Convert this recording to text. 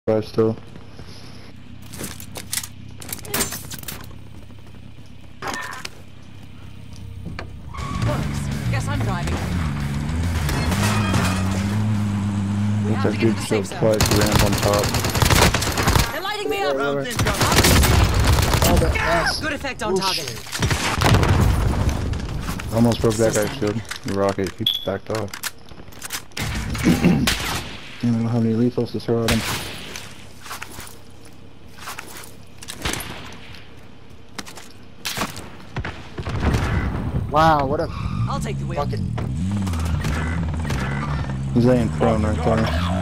Five still. Guess I'm driving. Looks like dude killed twice, ramp on top. They're lighting me up! Oh, Good effect on target. Almost broke that guy's shield. The rocket, he backed off. I don't know how many lethals to throw at him. wow, what a I'll take the wheel. fucking... He's laying prone right there.